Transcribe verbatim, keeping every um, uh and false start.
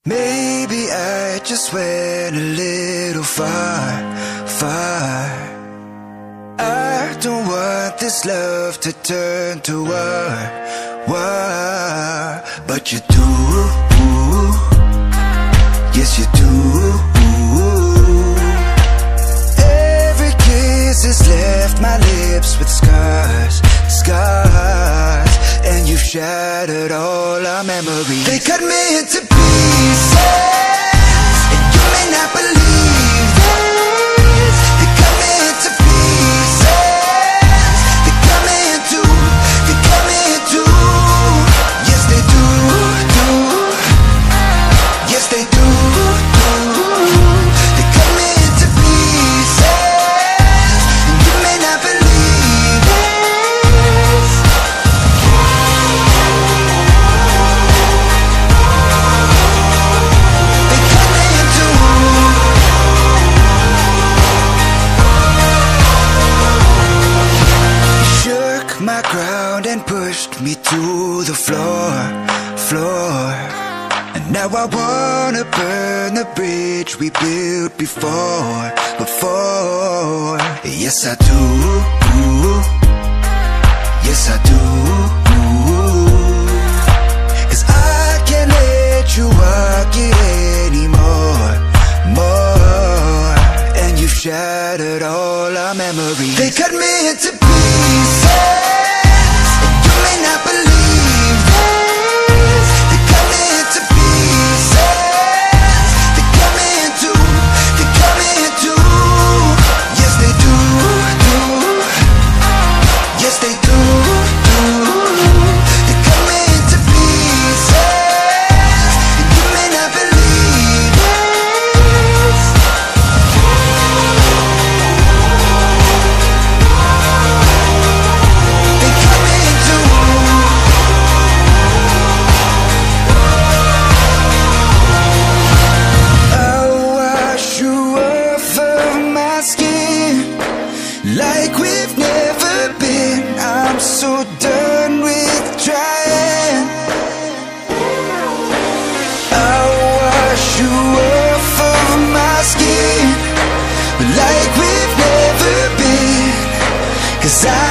Maybe I just went a little far, far. I don't want this love to turn to war, war. But you do, yes you do. Every kiss has left my lips with scars, scars. And you've shattered all our memories. They cut me into pieces, and you may not believe this. They cut me into pieces. They cut me into, they cut me into. Yes they do, do. Yes they do, do. They cut me into pieces, and you may not believe this. My ground and pushed me to the floor, floor. And now I wanna burn the bridge we built before, before. Yes I do, yes I do. 'Cause I can't let you walk it anymore, more. And you've shattered all our memories. They cut me into pieces. Not believe this. They cut me into pieces. They cut me into, they cut me into. Yes they do, do. Yes they do, do. They cut me into pieces, and you may not believe this. They cut me into. Like we've never been. I'm so done with trying. I'll wash you off of my skin, like we've never been. 'Cause I